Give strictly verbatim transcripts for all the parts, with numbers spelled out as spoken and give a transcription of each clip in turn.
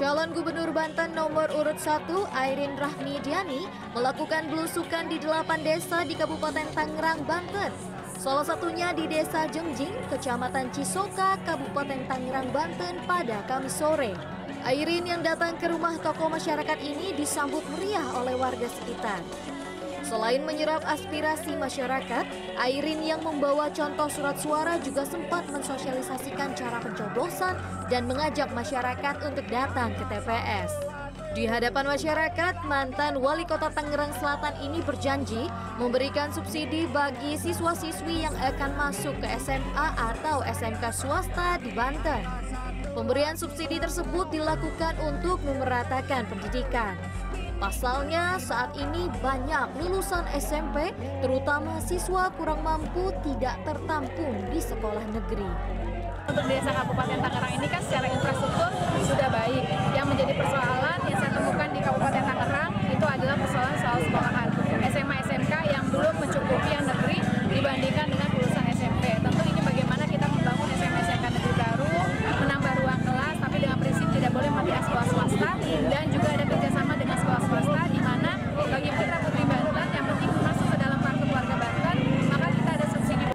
Calon Gubernur Banten nomor urut satu, Airin Rahmidiani, melakukan belusukan di delapan desa di Kabupaten Tangerang, Banten. Salah satunya di Desa Jengjing, Kecamatan Cisoka, Kabupaten Tangerang, Banten pada Kamis sore. Airin yang datang ke rumah tokoh masyarakat ini disambut meriah oleh warga sekitar. Selain menyerap aspirasi masyarakat, Airin yang membawa contoh surat suara juga sempat mensosialisasikan cara pencoblosan dan mengajak masyarakat untuk datang ke T P S. Di hadapan masyarakat, mantan Wali Kota Tangerang Selatan ini berjanji memberikan subsidi bagi siswa-siswi yang akan masuk ke S M A atau S M K swasta di Banten. Pemberian subsidi tersebut dilakukan untuk memeratakan pendidikan. Pasalnya saat ini banyak lulusan S M P, terutama siswa kurang mampu, tidak tertampung di sekolah negeri. Untuk desa Kabupaten Tangerang ini kan secara infrastruktur sudah baik. Yang menjadi persoalan yang saya temukan di Kabupaten Tangerang itu adalah persoalan soal sekolahan. S M A S M K yang belum mencukupi yang negeri dibandingkan dengan lulusan S M P. Tentu ini bagaimana kita membangun S M A S M K negeri baru, menambah ruang kelas, tapi dengan prinsip tidak boleh mati sekolah swasta, dan juga ada kerjasama dengan sekolah swasta, di mana bagi putra putri Banten yang penting masuk ke dalam kartu keluarga Banten, maka kita ada subsidi.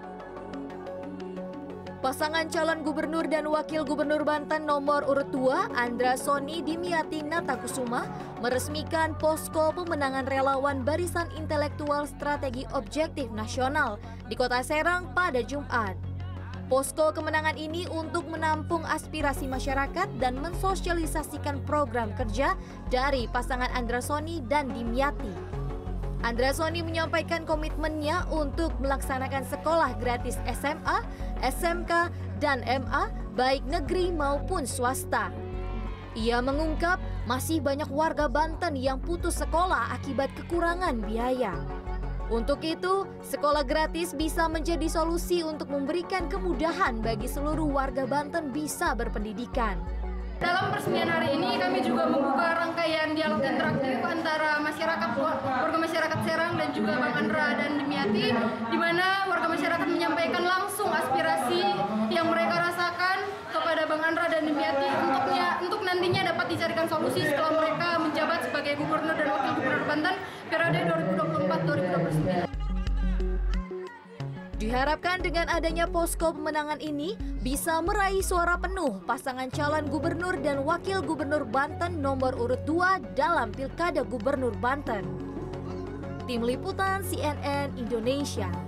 Pasangan calon gubernur dan wakil gubernur Banten nomor urut dua, Andra Soni Dimyati Natakusuma, meresmikan posko pemenangan relawan Barisan Intelektual Strategi Objektif Nasional di Kota Serang pada Jumat. Posko kemenangan ini untuk menampung aspirasi masyarakat dan mensosialisasikan program kerja dari pasangan Andra Soni dan Dimyati. Andra Soni menyampaikan komitmennya untuk melaksanakan sekolah gratis S M A, S M K, dan M A baik negeri maupun swasta. Ia mengungkap masih banyak warga Banten yang putus sekolah akibat kekurangan biaya. Untuk itu, sekolah gratis bisa menjadi solusi untuk memberikan kemudahan bagi seluruh warga Banten bisa berpendidikan. Dalam peresmian hari ini kami juga membuka rangkaian dialog interaktif antara masyarakat, warga masyarakat Serang dan juga Bang Andra dan Dimyati, di mana warga masyarakat menyampaikan langsung aspirasi yang mereka rasakan kepada Bang Andra dan Dimyati untuknya untuk nantinya dapat dicarikan solusi setelah mereka menjabat sebagai gubernur dan wakil gubernur Banten periode dua ribu dua puluh empat sampai dua ribu dua puluh sembilan. Diharapkan dengan adanya posko pemenangan ini bisa meraih suara penuh pasangan calon gubernur dan wakil gubernur Banten nomor urut dua dalam Pilkada Gubernur Banten. Tim Liputan C N N Indonesia.